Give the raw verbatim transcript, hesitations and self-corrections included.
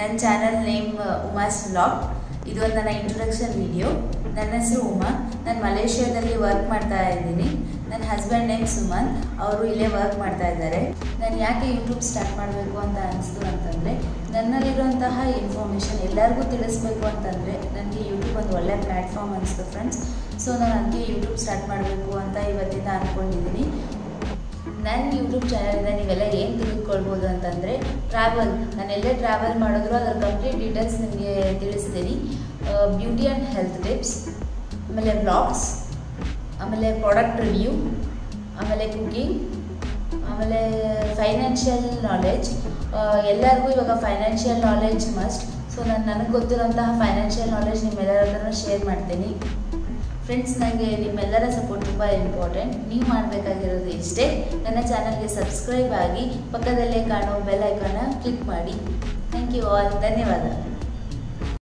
ನನ್ನ channel name Uma's vlog. ಇದು ಒಂದು ನನ್ನ ಇಂಟ್ರೊಡಕ್ಷನ್ ವಿಡಿಯೋ. ನನ್ನ ಹೆಸರು ಉಮಾ. ನಾನು ಮಲೇಷ್ಯಾದಲ್ಲಿ ವರ್ಕ್ ಮಾಡ್ತಾ ಇದ್ದೀನಿ. ನನ್ನ ಹಸ್ಬೆಂಡ್ ನೇಮ್ ಸುಮನ್, ಅವರು ಇಲ್ಲೇ ವರ್ಕ್ ಮಾಡ್ತಾ ಇದ್ದಾರೆ. ನಾನು ಯಾಕೆ ಯೂಟ್ಯೂಬ್ ಸ್ಟಾರ್ಟ್ ಮಾಡಬೇಕು ಅಂತ ಅನಿಸ್ತು ಅಂತಂದರೆ, ನನ್ನಲ್ಲಿರುವಂತಹ ಇನ್ಫಾರ್ಮೇಷನ್ ಎಲ್ಲರಿಗೂ ತಿಳಿಸ್ಬೇಕು ಅಂತಂದರೆ ನನಗೆ ಯೂಟ್ಯೂಬ್ ಒಂದು ಒಳ್ಳೆ ಪ್ಲ್ಯಾಟ್ಫಾರ್ಮ್ ಅನಿಸ್ತು ಫ್ರೆಂಡ್ಸ್. ಸೊ ನಾನು ಅದಕ್ಕೆ ಯೂಟ್ಯೂಬ್ ಸ್ಟಾರ್ಟ್ ಮಾಡಬೇಕು ಅಂತ ಇವತ್ತಿಂದ ಅಂದ್ಕೊಂಡಿದ್ದೀನಿ. ನನ್ನ ಯೂಟ್ಯೂಬ್ ಚಾನಲಿಂದ ನೀವೆಲ್ಲ ಏನು ತಿಳ್ಕೊಳ್ಬೋದು ಅಂತಂದರೆ, ಟ್ರಾವೆಲ್, ನಾನು ಎಲ್ಲೇ ಟ್ರಾವೆಲ್ ಮಾಡಿದ್ರು ಅದರ ಕಂಪ್ಲೀಟ್ ಡೀಟೇಲ್ಸ್ ನಿಮಗೆ ತಿಳಿಸ್ತೀನಿ. ಬ್ಯೂಟಿ ಆ್ಯಂಡ್ ಹೆಲ್ತ್ ಟಿಪ್ಸ್, ಆಮೇಲೆ ವ್ಲಾಗ್ಸ್, ಆಮೇಲೆ ಪ್ರಾಡಕ್ಟ್ ರಿವ್ಯೂ, ಆಮೇಲೆ ಕುಕಿಂಗ್, ಆಮೇಲೆ ಫೈನಾನ್ಷಿಯಲ್ ನಾಲೆಡ್ಜ್. ಎಲ್ಲರಿಗೂ ಇವಾಗ ಫೈನಾನ್ಷಿಯಲ್ ನಾಲೆಡ್ಜ್ ಮಸ್ಟ್. ಸೊ ನಾನು ನನಗೆ ಗೊತ್ತಿರೋಂತಹ ಫೈನಾನ್ಷಿಯಲ್ ನಾಲೆಡ್ಜ್ ನಿಮ್ಮೆಲ್ಲರ ಹತ್ರ ಶೇರ್ ಮಾಡ್ತೀನಿ. ಫ್ರೆಂಡ್ಸ್, ನನಗೆ ನಿಮ್ಮೆಲ್ಲರ ಸಪೋರ್ಟ್ ತುಂಬ ಇಂಪಾರ್ಟೆಂಟ್. ನೀವು ಮಾಡಬೇಕಾಗಿರೋದು ಇಷ್ಟೇ, ನನ್ನ ಚಾನಲ್ಗೆ ಸಬ್ಸ್ಕ್ರೈಬ್ ಆಗಿ ಪಕ್ಕದಲ್ಲೇ ಕಾಣೋ ಬೆಲ್ ಐಕಾನ್ನ ಕ್ಲಿಕ್ ಮಾಡಿ. Thank you all. ಧನ್ಯವಾದ.